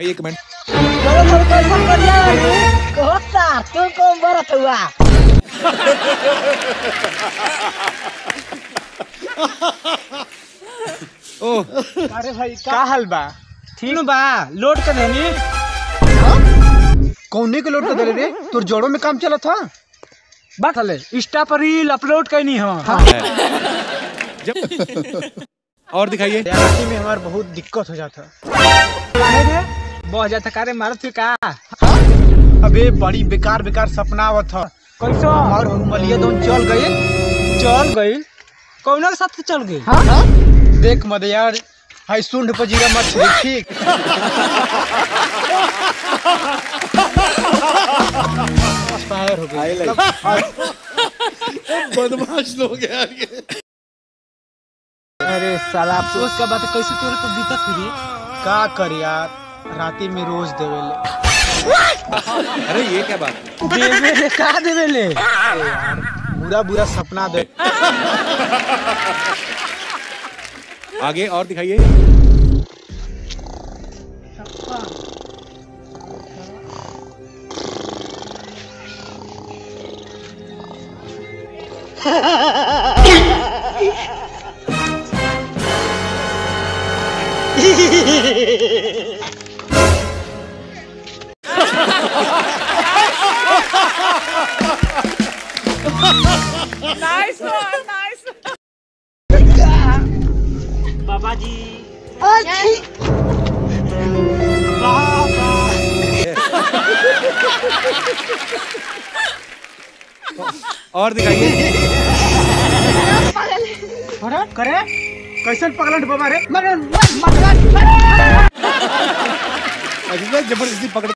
एक मिनट तू कौन बरत हुआ? अरे भाई का हाल बा? ठीक बा, लोड कर देनी। कौने के लोड कर दे रे? तोर जोड़ों में काम चला था। बात हले इंस्टा पर रील अपलोड करनी हो। और दिखाइए। राती में हमार बहुत दिक्कत हो जाता। बहुत जाता कारे मारत फिर का? अबे बड़ी बेकार बेकार सपना आवत था। कैसा? हमार मलिया दोन चल गए। चल गई? कौन के साथ चल गई? देख मत यार, हाई सुंड पर जीरा मछली ठीक। एक्सपायर हो गई। बदमाश लोग यार ये। अरे साला अफसोस का बात कैसे तोरे पर बीतत फिरी? का कर यार, राती में रोज देवेले। अरे ये क्या बात? देवेले का देवेले? यार बुरा बुरा सपना दे। आगे और दिखाइए। Nice one, nice. बाबा जी। और दिखाइए। अरे करे कैसन पगलट बाबा रे? जबरदस्ती पकड़